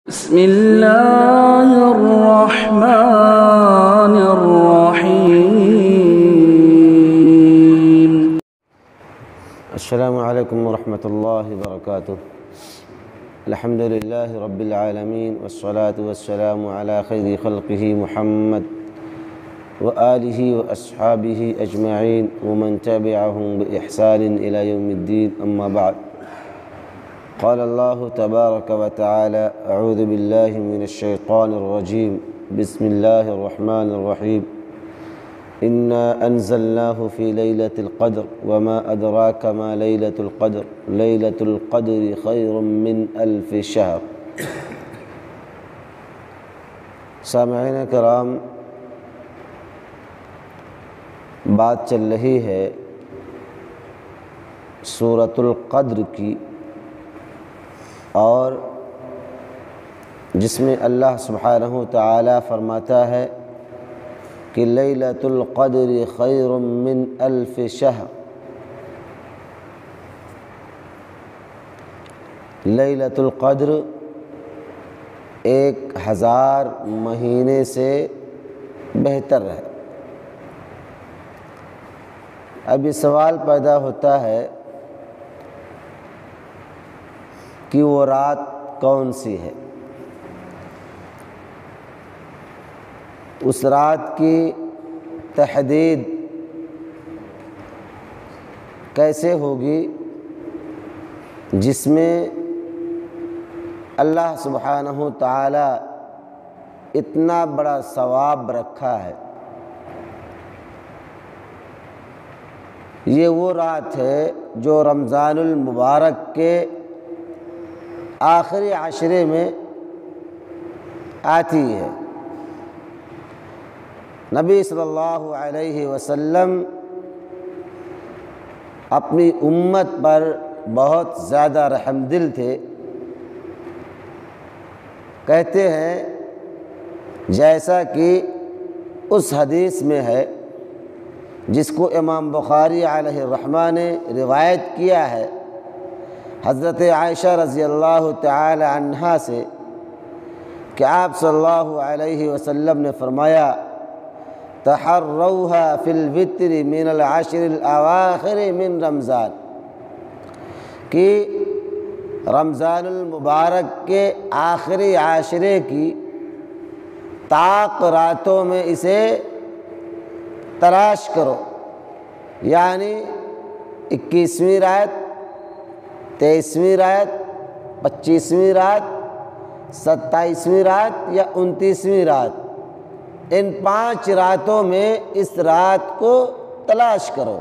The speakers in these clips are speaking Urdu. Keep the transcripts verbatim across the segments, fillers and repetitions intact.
بسم اللہ الرحمن الرحیم۔ السلام علیکم ورحمۃ اللہ وبرکاتہ۔ الحمد للہ رب العالمین والصلاة والسلام علی خیر خلقہ محمد وآلہ واصحابہ اجمعین ومن تبعہم بإحسان الی یوم الدین، اما بعد۔ قال اللہ تبارک و تعالی اعوذ باللہ من الشیطان الرجیم، بسم اللہ الرحمن الرحیم۔ انا انزلناہ فی لیلۃ القدر وما ادراک ما لیلۃ القدر لیلۃ القدر خیر من الف شہر۔ سامعین کرام، بات چل رہی ہے سورۃ القدر کی، اور جس میں اللہ سبحانہ تعالی فرماتا ہے کہ لیلۃ القدر خیر من الف شہر۔ لیلۃ القدر ایک ہزار مہینے سے بہتر ہے۔ اب یہ سوال پیدا ہوتا ہے کہ وہ رات کون سی ہے؟ اس رات کی تحدید کیسے ہوگی جس میں اللہ سبحانہ تعالی اتنا بڑا ثواب رکھا ہے؟ یہ وہ رات ہے جو رمضان المبارک کے آخری عشرے میں آتی ہے۔ نبی صلی اللہ علیہ وسلم اپنی امت پر بہت زیادہ رحم دل تھے۔ کہتے ہیں جیسا کہ اس حدیث میں ہے جس کو امام بخاری علیہ الرحمہ نے روایت کیا ہے حضرت عائشہ رضی اللہ تعالی عنہا سے، کہ آپ صلی اللہ علیہ وسلم نے فرمایا تحروها فی الوتر من العشر الاواخر من رمضان، کہ رمضان المبارک کے آخری عاشرے کی طاق راتوں میں اسے تلاش کرو، یعنی اکیسویں رات، تیئیسویں رات، پچیسویں رات، ستائیسویں رات یا انتیسویں رات، ان پانچ راتوں میں اس رات کو تلاش کرو۔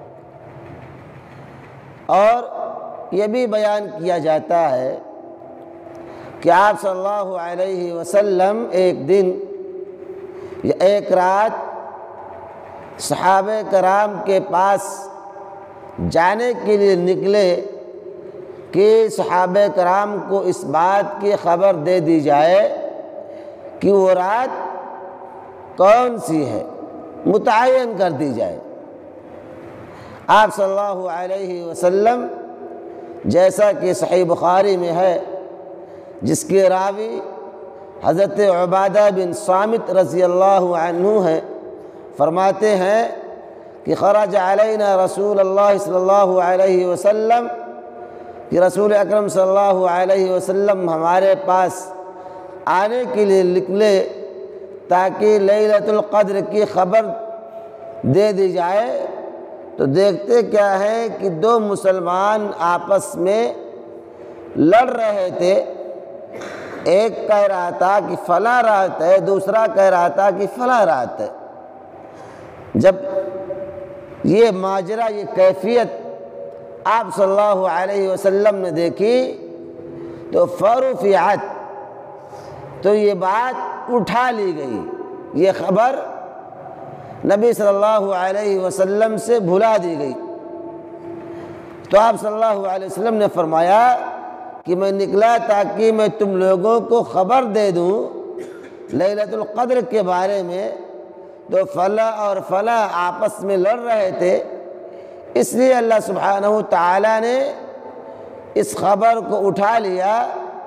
اور یہ بھی بیان کیا جاتا ہے کہ آپ صلی اللہ علیہ وسلم ایک دن یا ایک رات صحابہ کرام کے پاس جانے کے لیے نکلے کہ صحابہ کرام کو اس بات کی خبر دے دی جائے کہ وہ رات کون سی ہے، متعین کر دی جائے۔ آپ صلی اللہ علیہ وسلم، جیسا کہ صحیح بخاری میں ہے، جس کے راوی حضرت عبادہ بن صامت رضی اللہ عنہ ہیں، فرماتے ہیں کہ خرج علینا رسول اللہ صلی اللہ علیہ وسلم، کہ رسول اکرم صلی اللہ علیہ وسلم ہمارے پاس آنے کے لیے نکلے تاکہ لیلۃ القدر کی خبر دے دی جائے، تو دیکھتے کیا ہے کہ دو مسلمان آپس میں لڑ رہے تھے۔ ایک کہہ رہا تھا کہ فلاں رات ہے، دوسرا کہہ رہا تھا کہ فلاں رات ہے۔ جب یہ ماجرا، یہ کیفیت آپ صلی اللہ علیہ وسلم نے دیکھی تو فرفعت، تو یہ بات اٹھا لی گئی، یہ خبر نبی صلی اللہ علیہ وسلم سے بھلا دی گئی۔ تو آپ صلی اللہ علیہ وسلم نے فرمایا کہ میں نکلا تاکہ میں تم لوگوں کو خبر دے دوں لیلۃ القدر کے بارے میں، تو فلاں اور فلاں آپس میں لڑ رہے تھے، اس لیے اللہ سبحانہ تعالیٰ نے اس خبر کو اٹھا لیا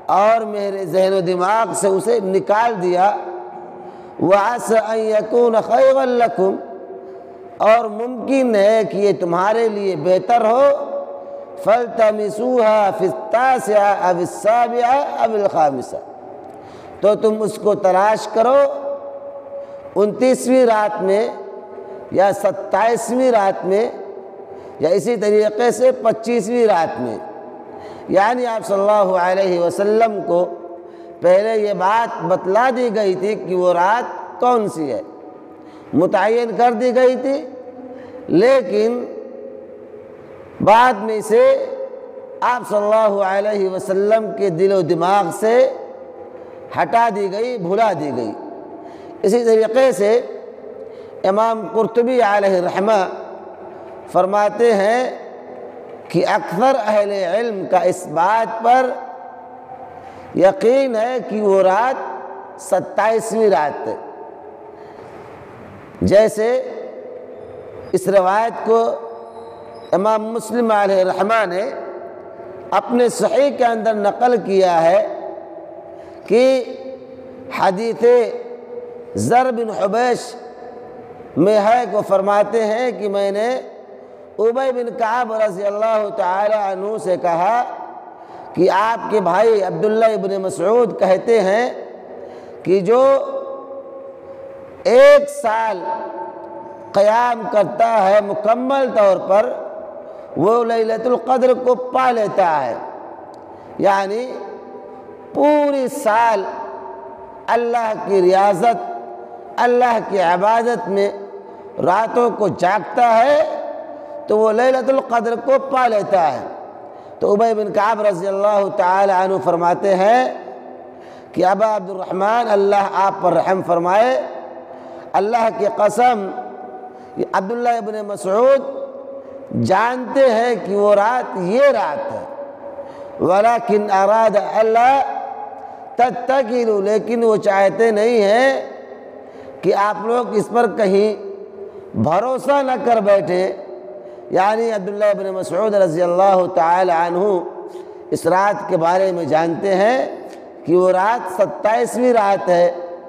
اور میرے ذہن و دماغ سے اسے نکال دیا۔ وَعَسَىٰ أَن يَكُونَ خَيْرًا لَكُمْ، اور ممکن ہے کہ یہ تمہارے لیے بہتر ہو۔ فَالْتَمِسُوهَا فِي التَّاسِعَةِ أَوِ السَّابِعَةِ أَوِ الْخَامِسَةِ، تو تم اس کو تلاش کرو انتیسویں رات میں یا ستائیسویں رات میں، یا اسی طریقے سے پچیسویں رات میں۔ یعنی آپ صلی اللہ علیہ وسلم کو پہلے یہ بات بتلا دی گئی تھی کہ وہ رات کون سی ہے، متعین کر دی گئی تھی، لیکن بعد میں سے آپ صلی اللہ علیہ وسلم کے دل و دماغ سے ہٹا دی گئی، بھلا دی گئی۔ اسی طریقے سے امام قرطبی علیہ الرحمہ فرماتے ہیں کہ اکثر اہل علم کا اس بات پر یقین ہے کہ وہ رات ستائیسویں رات ہے۔ جیسے اس روایت کو امام مسلم علیہ الرحمہ نے اپنے صحیح کے اندر نقل کیا ہے کہ حدیث زر بن حبیش میں ہے کہ فرماتے ہیں کہ میں نے ابی بن کعب رضی اللہ تعالی عنہ سے کہا کہ آپ کے بھائی عبداللہ ابن مسعود کہتے ہیں کہ جو ایک سال قیام کرتا ہے مکمل طور پر وہ لیلۃ القدر کو پا لیتا ہے، یعنی پوری سال اللہ کی ریاضت، اللہ کی عبادت میں راتوں کو جاگتا ہے تو وہ لیلۃ القدر کو پا لیتا ہے۔ تو ابی بن کعب رضی اللہ تعالی عنہ فرماتے ہیں کہ ابا عبد الرحمن اللہ آپ پر رحم فرمائے، اللہ کی قسم عبداللہ ابن مسعود جانتے ہیں کہ وہ رات یہ رات ہے، ولیکن اراد اللہ تتکلوا، لیکن وہ چاہتے نہیں ہیں کہ آپ لوگ اس پر کہیں بھروسہ نہ کر بیٹھے۔ یعنی عبداللہ ابن مسعود رضی اللہ تعالی عنہ اس رات کے بارے میں جانتے ہیں کہ وہ رات ستائیسویں رات ہے،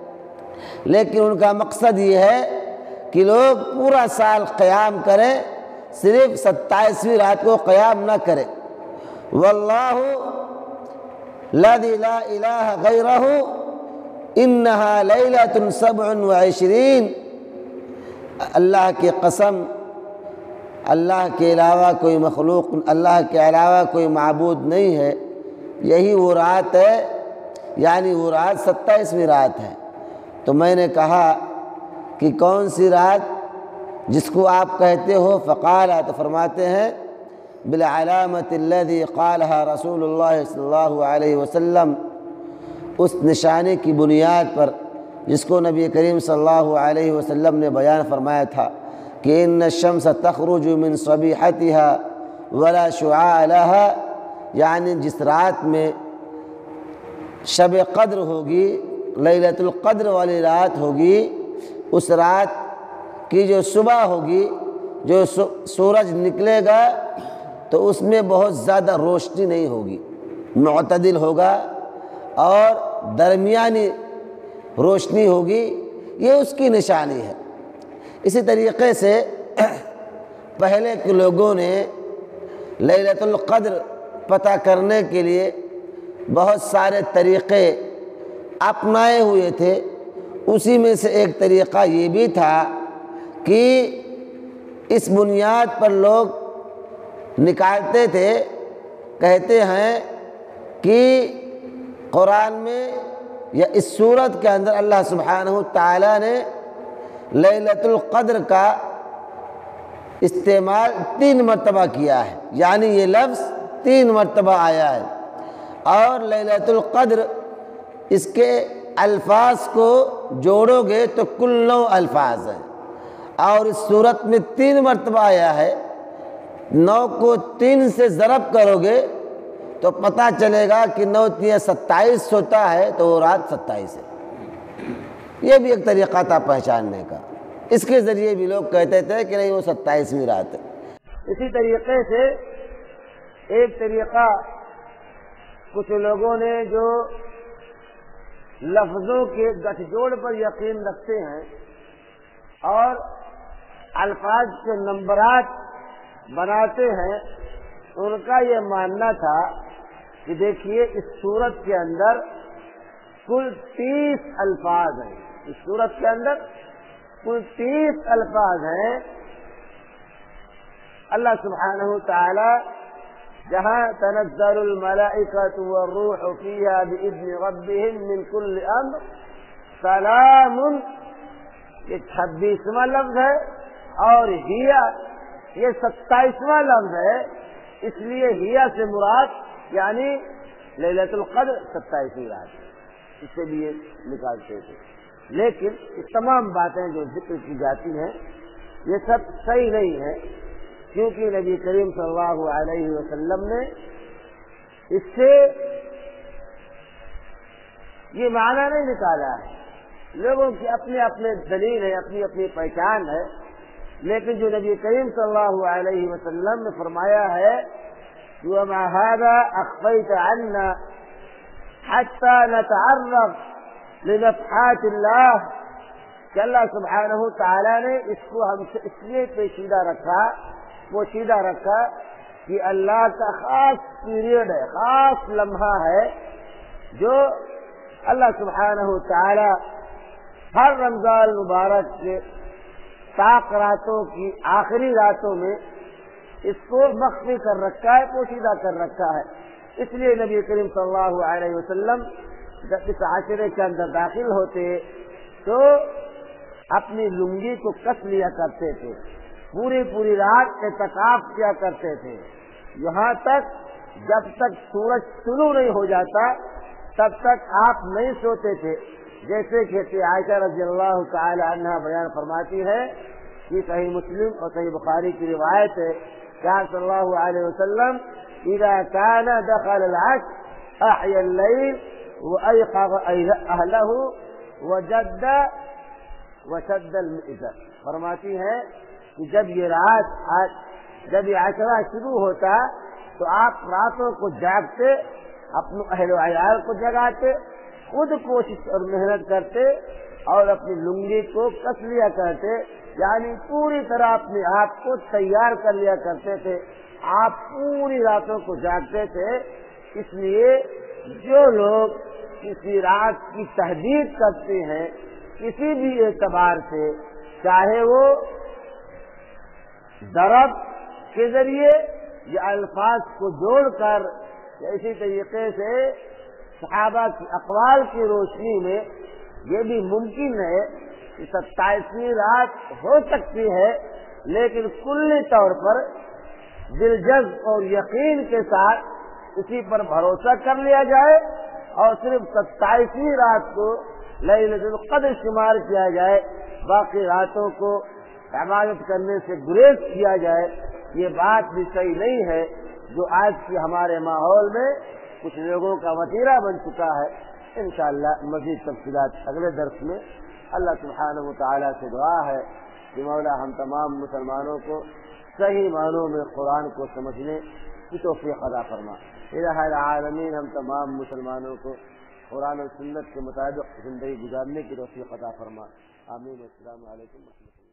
لیکن ان کا مقصد یہ ہے کہ لوگ پورا سال قیام کریں، صرف ستائیسویں رات کو قیام نہ کریں۔ واللہ الذی لا الہ غیرہ انہا لیلۃ سبع وعشرین، اللہ کی قسم اللہ کے علاوہ کوئی مخلوق، اللہ کے علاوہ کوئی معبود نہیں ہے، یہی وہ رات ہے، یعنی وہ رات ستائیسویں رات ہے۔ تو میں نے کہا کہ کون سی رات جس کو آپ کہتے ہو؟ فقال، تو فرماتے ہیں بالعلامۃ الذی قالها رسول اللہ صلی اللہ علیہ وسلم، اس نشانے کی بنیاد پر جس کو نبی کریم صلی اللہ علیہ وسلم نے بیان فرمایا تھا کہ ان الشمس تخرج من صبیحتها ولا شعاع لها، یعنی جس رات میں شب قدر ہوگی، لیلۃ القدر والی رات ہوگی، اس رات کی جو صبح ہوگی، جو سورج نکلے گا تو اس میں بہت زیادہ روشنی نہیں ہوگی، معتدل ہوگا اور درمیانی روشنی ہوگی، یہ اس کی نشانی ہے۔ اسی طریقے سے پہلے کے لوگوں نے لیلۃ القدر پتہ کرنے کے لیے بہت سارے طریقے اپنائے ہوئے تھے، اسی میں سے ایک طریقہ یہ بھی تھا کہ اس بنیاد پر لوگ نکالتے تھے، کہتے ہیں کہ قرآن میں یا اس سورت کے اندر اللہ سبحانہ تعالیٰ نے لیلۃ القدر کا استعمال تین مرتبہ کیا ہے، یعنی یہ لفظ تین مرتبہ آیا ہے، اور لیلۃ القدر اس کے الفاظ کو جوڑو گے تو کل نو الفاظ ہیں، اور اس صورت میں تین مرتبہ آیا ہے، نو کو تین سے ضرب کرو گے تو پتہ چلے گا کہ نو تین ستائیس ہوتا ہے، تو وہ رات ستائیس ہے۔ یہ بھی ایک طریقہ تھا پہچاننے کا، اس کے ذریعے بھی لوگ کہتے تھے کہ نہیں وہ ستائیسویں رات ہے۔ اسی طریقے سے ایک طریقہ کچھ لوگوں نے جو لفظوں کے گٹھ جوڑ پر یقین رکھتے ہیں اور الفاظ کے نمبرات بناتے ہیں، ان کا یہ ماننا تھا کہ دیکھیے اس سورت کے اندر کل تیس الفاظ ہیں، اس سورت کے اندر کل تیس الفاظ ہیں۔ اللہ سبحانہ تعالی جہاں تنزل الملائکۃ والروح فیہا بإذن ربہم من کل امر سلام، یہ چھبیسواں لفظ ہے، اور ہیا یہ ستائیسواں لفظ ہے، اس لیے ہیا سے مراد یعنی لیلۃ القدر ستائیسویں رات، اس سے بھی یہ نکالتے تھے۔ لیکن یہ تمام باتیں جو ذکر کی جاتی ہیں یہ سب صحیح نہیں ہے، کیونکہ نبی کریم صلی اللہ علیہ وسلم نے اس سے یہ معنی نہیں نکالا ہے۔ لوگوں کی اپنے اپنے دلیل ہے، اپنی اپنی پہچان ہے، لیکن جو نبی کریم صلی اللہ علیہ وسلم نے فرمایا ہے وَمَا هَذَا أَخْفَيْتَ عَنَّا حَتَّى نَتَعَرَّفْ لِنَفْحَاتِ اللَّهِ، کہ اللہ سبحانہ تعالیٰ نے اس کو ہم سے اس لیے پیچیدہ رکھا پوشیدہ رکھا کہ اللہ کا خاص پیریڈ ہے، خاص لمحہ ہے، جو اللہ سبحانہ تعالیٰ ہر رمضان مبارک کے طاق راتوں کی آخری راتوں میں اس کو مخفی کر رکھا ہے، پوشیدہ کر رکھا ہے۔ اس لیے نبی کریم صلی اللہ علیہ وسلم جب اس عاشرے کے اندر داخل ہوتے تو اپنی لنگی کو کس لیا کرتے تھے، پوری پوری رات اعتکاف کیا کرتے تھے، یہاں تک جب تک سورج طلوع نہیں ہو جاتا تب تک آپ نہیں سوتے تھے، جیسے کہ عائشہ رضی اللہ تعالی عنہا بیان فرماتی ہے کہ صحیح مسلم اور صحیح بخاری کی روایت ہے کہ صلی اللہ علیہ وسلم اذا كان دخل العشر احيا الليل وايقظ اهله وجد وشد المئزر، فرماتی ہے کہ جب یہ رات جب یہ عشرہ شروع ہوتا تو آپ راتوں کو جاگتے، اپنے اہل و عیال کو جگاتے، خود کوشش اور محنت کرتے اور اپنی لنگی کو کس لیا کرتے، یعنی پوری طرح اپنے آپ کو تیار کر لیا کرتے تھے۔ آپ پوری راتوں کو جاگتے تھے۔ اس لیے جو لوگ کسی رات کی تحدید کرتے ہیں کسی بھی اعتبار سے، چاہے وہ ضرب کے ذریعے یا الفاظ کو جوڑ کر یا اسی طریقے سے صحابہ کی اقوال کی روشنی میں، یہ بھی ممکن ہے کہ ستائیسویں رات ہو سکتی ہے، لیکن کلی طور پر دلجذب اور یقین کے ساتھ اسی پر بھروسہ کر لیا جائے اور صرف ستائیسویں رات کو لیلۃ القدر شمار کیا جائے، باقی راتوں کو عبادت کرنے سے گریز کیا جائے، یہ بات بھی صحیح نہیں ہے، جو آج کی ہمارے ماحول میں کچھ لوگوں کا وتیرہ بن چکا ہے۔ انشاءاللہ مزید تفصیلات اگلے درس میں۔ اللہ سبحانہ وتعالی سے دعا ہے کہ مولا ہم تمام مسلمانوں کو صحیح معنوں میں قرآن کو سمجھنے کی توفیق عطا فرما۔ الہ العالمین ہم تمام مسلمانوں کو قرآن و سنت کے مطابق زندگی گزارنے کی توفیق عطا فرما۔ آمین۔ السلام علیکم و رحمۃ اللہ۔